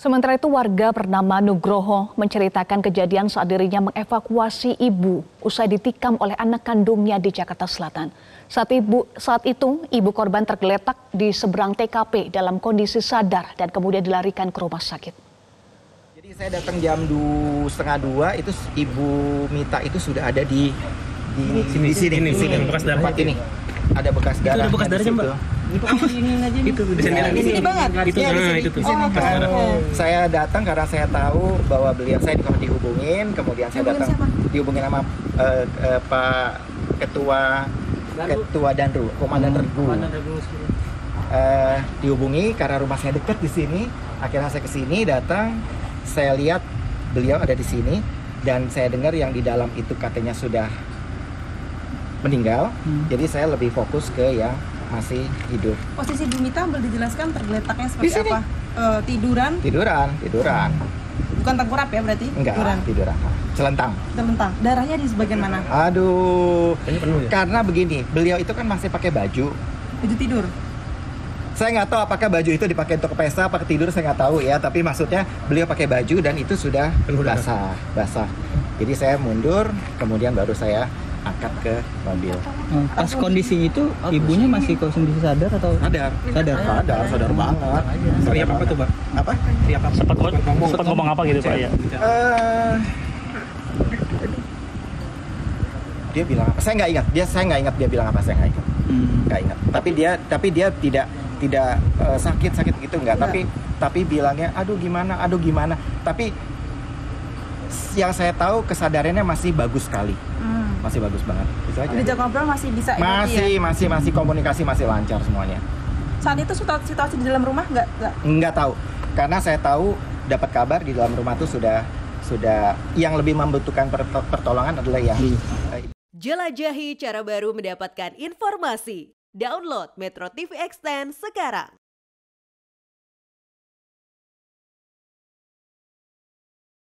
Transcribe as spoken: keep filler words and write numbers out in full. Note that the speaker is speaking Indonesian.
Sementara itu warga bernama Nugroho menceritakan kejadian saat dirinya mengevakuasi ibu usai ditikam oleh anak kandungnya di Jakarta Selatan. Saat, ibu, saat itu ibu korban tergeletak di seberang T K P dalam kondisi sadar dan kemudian dilarikan ke rumah sakit. Jadi saya datang jam dua setengah dua, itu ibu Mita itu sudah ada di di sini di sini, ini, di sini. bekas darah ini. Ada bekas darah. Itu ada bekas darahnya, Mbak. Ini aja nih. Itu di sini. Ini banget. Itu nah, itu tuh. Oh, saya datang karena saya tahu bahwa beliau saya dihubungin, kemudian saya datang dihubungin sama uh, uh, Pak Ketua Ketua Danru, Komandan Regu. Uh, dihubungi karena rumah saya dekat di sini. Akhirnya saya ke sini datang, saya lihat beliau ada di sini dan saya dengar yang di dalam itu katanya sudah meninggal. Hmm. Jadi saya lebih fokus ke yang masih hidup. Posisi Bu Mita boleh dijelaskan tergeletaknya seperti apa? Uh, tiduran? Tiduran, tiduran. Bukan tengkurap ya berarti? Enggak, tiduran. tiduran. Celentang. Celentang. Darahnya di sebagian mana? Aduh. Ini penuh ya? Karena begini, beliau itu kan masih pakai baju. Baju tidur. Saya nggak tahu apakah baju itu dipakai untuk pesta, apa tidur saya nggak tahu ya. Tapi maksudnya beliau pakai baju dan itu sudah basah, basah. Jadi saya mundur, kemudian baru saya angkat ke mobil. Pas kondisi itu ibunya masih kondisi sadar atau sadar? Sadar, sadar, sadar banget. Teriak apa tuh, Pak? Apa? Teriak apa? Sempat ngomong, sempat ngomong apa gitu, Pak ya? Uh, dia bilang apa? Saya nggak ingat. Dia saya nggak ingat dia bilang apa. Saya nggak ingat. Nggak ingat. Tapi dia, tapi dia tidak tidak uh, sakit sakit gitu nggak. Tapi tapi bilangnya, aduh gimana, aduh gimana. Tapi yang saya tahu kesadarannya masih bagus sekali. Hmm. Masih bagus banget. Itu aja. Diajak ngobrol masih bisa. Masih, ya? masih, masih komunikasi masih lancar semuanya. Saat itu situasi di dalam rumah nggak? Nggak, nggak tahu. Karena saya tahu dapat kabar di dalam rumah itu sudah sudah yang lebih membutuhkan pertolongan adalah yang. Jelajahi cara baru mendapatkan informasi. Download Metro T V Extend sekarang.